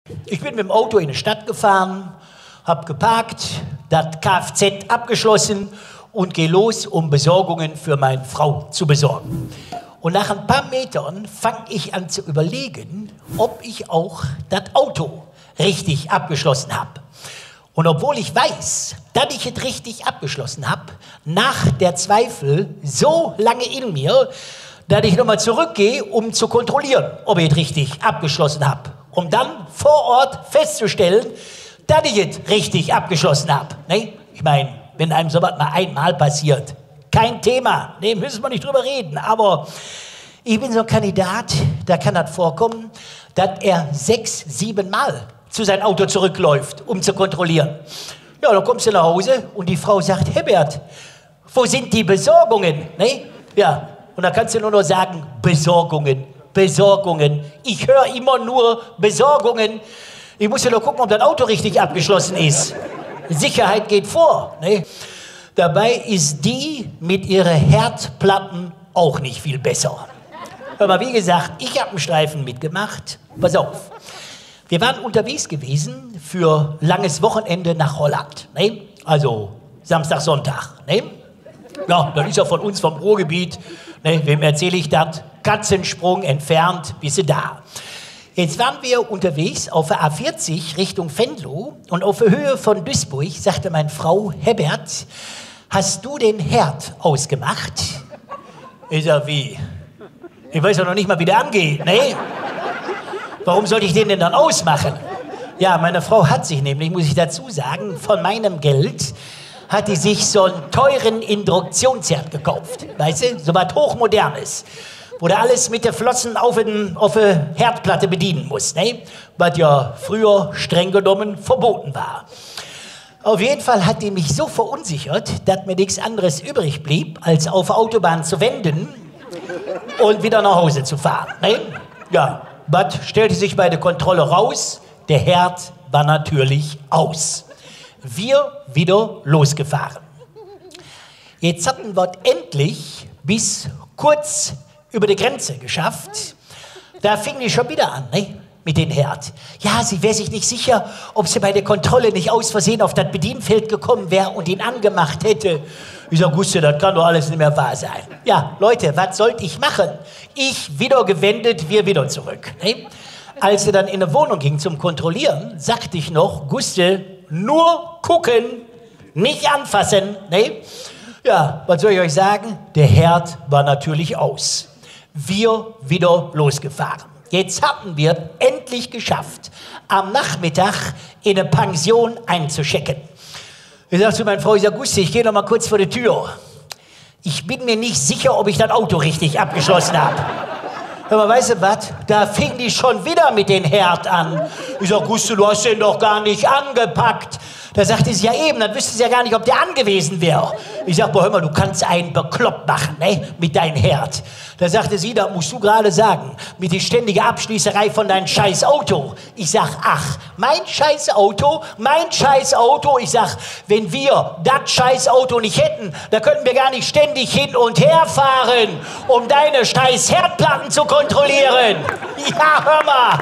Ich bin mit dem Auto in die Stadt gefahren, hab geparkt, das Kfz abgeschlossen und gehe los, um Besorgungen für meine Frau zu besorgen. Und nach ein paar Metern fange ich an zu überlegen, ob ich auch das Auto richtig abgeschlossen habe. Und obwohl ich weiß, dass ich es richtig abgeschlossen habe, nach der Zweifel so lange in mir, dass ich nochmal zurückgehe, um zu kontrollieren, ob ich es richtig abgeschlossen habe. Um dann vor Ort festzustellen, dass ich es richtig abgeschlossen habe. Ne? Ich meine, wenn einem sowas mal einmal passiert, kein Thema, ne, müssen wir nicht drüber reden. Aber ich bin so ein Kandidat, da kann das vorkommen, dass er 6, 7 Mal zu seinem Auto zurückläuft, um zu kontrollieren. Ja, dann kommst du nach Hause und die Frau sagt, Herbert, wo sind die Besorgungen? Ne? Ja, und da kannst du nur noch sagen, Besorgungen, Besorgungen. Ich höre immer nur Besorgungen. Ich muss ja nur gucken, ob das Auto richtig abgeschlossen ist. Sicherheit geht vor. Ne? Dabei ist die mit ihren Herdplatten auch nicht viel besser. Aber wie gesagt, ich habe einen Streifen mitgemacht. Pass auf. Wir waren unterwegs gewesen für langes Wochenende nach Holland. Ne? Also Samstag, Sonntag. Ne? Ja, das ist ja von uns vom Ruhrgebiet. Ne? Wem erzähle ich das? Katzensprung entfernt, bist du da. Jetzt waren wir unterwegs auf der A40 Richtung Venlo und auf der Höhe von Duisburg sagte meine Frau, Herbert, hast du den Herd ausgemacht? Ich sag, wie? Ich weiß ja noch nicht mal, wie der angeht, ne? Warum sollte ich den denn dann ausmachen? Ja, meine Frau hat sich nämlich, muss ich dazu sagen, von meinem Geld hat die sich so einen teuren Induktionsherd gekauft. Weißt du, so was Hochmodernes, wo du alles mit den Flossen auf der Herdplatte bedienen musst, ne? Was ja früher streng genommen verboten war. Auf jeden Fall hat die mich so verunsichert, dass mir nichts anderes übrig blieb, als auf der Autobahn zu wenden und wieder nach Hause zu fahren. Ne? Ja, was stellte sich bei der Kontrolle raus? Der Herd war natürlich aus. Wir wieder losgefahren. Jetzt hatten wir endlich bis kurz über die Grenze geschafft. Da fing die schon wieder an, ne? Mit dem Herd. Ja, sie wäre sich nicht sicher, ob sie bei der Kontrolle nicht aus Versehen auf das Bedienfeld gekommen wäre und ihn angemacht hätte. Ich sag, Guste, das kann doch alles nicht mehr wahr sein. Ja, Leute, was sollte ich machen? Ich wieder gewendet, wir wieder zurück. Ne? Als sie dann in eine Wohnung ging zum Kontrollieren, sagte ich noch, Guste, nur gucken, nicht anfassen. Ne? Ja, was soll ich euch sagen? Der Herd war natürlich aus. Wir wieder losgefahren. Jetzt hatten wir endlich geschafft, am Nachmittag in eine Pension einzuchecken. Ich sag zu meiner Frau, ich sag, Gusti, ich gehe noch mal kurz vor die Tür. Ich bin mir nicht sicher, ob ich das Auto richtig abgeschlossen habe. Aber weißt du was? Da fing die schon wieder mit dem Herd an. Ich sag, Gusti, du hast den doch gar nicht angepackt. Da sagte sie, ja eben, dann wüsste sie ja gar nicht, ob der angewiesen wäre. Ich sag, boah, hör mal, du kannst einen bekloppt machen, ne, mit deinem Herd. Da sagte sie, da musst du gerade sagen, mit der ständigen Abschließerei von deinem scheiß Auto. Ich sag, ach, mein scheiß Auto. Ich sag, wenn wir das scheiß Auto nicht hätten, da könnten wir gar nicht ständig hin und her fahren, um deine scheiß Herdplatten zu kontrollieren. Ja, hör mal.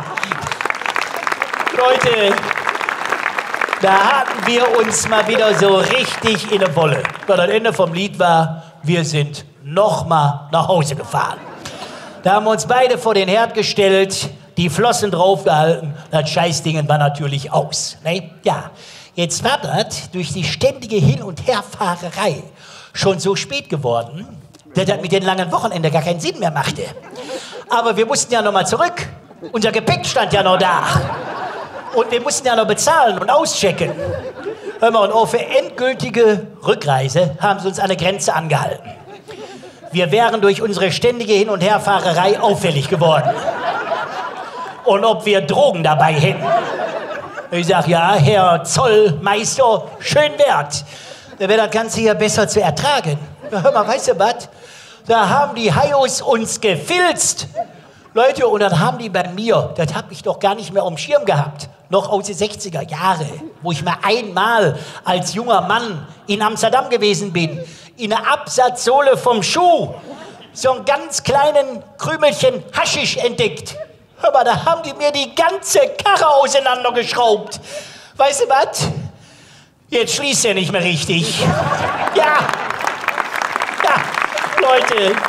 Leute, da hatten wir uns mal wieder so richtig in der Wolle. Das Ende vom Lied war, wir sind nochmal nach Hause gefahren. Da haben wir uns beide vor den Herd gestellt, die Flossen draufgehalten, das Scheißding war natürlich aus. Ne? Ja, jetzt war das durch die ständige Hin- und Herfahrerei schon so spät geworden, dass das mit den langen Wochenenden gar keinen Sinn mehr machte. Aber wir mussten ja noch mal zurück. Unser Gepäck stand ja noch da. Und wir mussten ja noch bezahlen und auschecken. Hör mal, und auf eine endgültige Rückreise haben sie uns an der Grenze angehalten. Wir wären durch unsere ständige Hin- und Herfahrerei auffällig geworden. Und ob wir Drogen dabei hätten. Ich sag, ja, Herr Zollmeister, schön wert. Da wäre das Ganze hier besser zu ertragen. Ja, hör mal, weißt du was? Da haben die Haios uns gefilzt. Leute, und dann haben die bei mir, das hab ich doch gar nicht mehr am Schirm gehabt, noch aus den 60er Jahren, wo ich mal einmal als junger Mann in Amsterdam gewesen bin, in der Absatzsohle vom Schuh so einen ganz kleinen Krümelchen Haschisch entdeckt. Hör mal, da haben die mir die ganze Karre auseinandergeschraubt. Weißt du was? Jetzt schließt er nicht mehr richtig. Ja. Ja, Leute.